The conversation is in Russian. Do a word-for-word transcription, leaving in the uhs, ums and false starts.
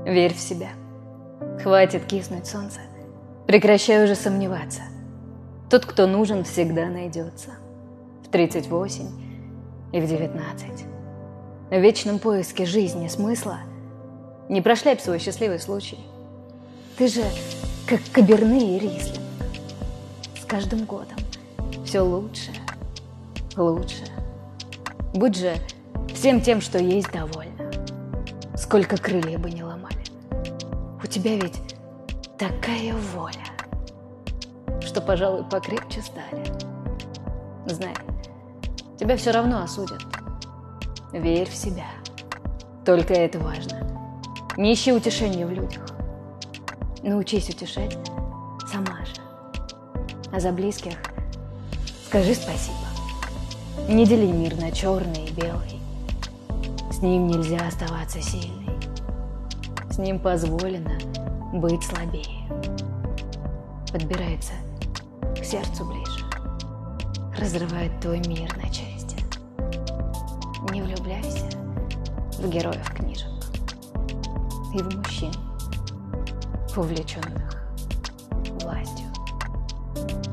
Верь в себя. Хватит киснуть, солнце. Прекращай уже сомневаться. Тот, кто нужен, всегда найдется. В тридцать восемь и в девятнадцать. В вечном поиске жизни смысла не прошляпь свой счастливый случай. Ты же как Каберне и Рислинг. С каждым годом все лучше, лучше. Будь же всем тем, что есть, довольна. Сколько крылья бы не ломали. У тебя ведь такая воля, что, пожалуй, покрепче стали. Знай, тебя все равно осудят. Верь в себя. Только это важно. Не ищи утешения в людях. Научись утешать сама же. А за близких скажи спасибо. Не дели мир на черный и белый. С ним нельзя оставаться сильной. С ним позволено быть слабее. Подбирается к сердцу ближе. Разрывает твой мир на части. Не влюбляйся в героев книжек и в мужчин, увлеченных властью.